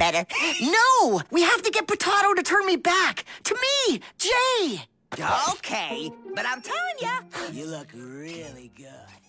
better. No! We have to get Potato to turn me back. To me, Jay! Okay, but I'm telling ya, you look really good.